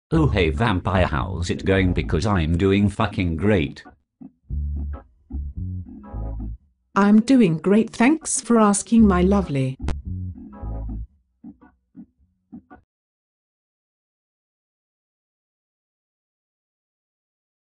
Oh hey vampire, how's it going? Because I'm doing fucking great. I'm doing great, thanks for asking, my lovely.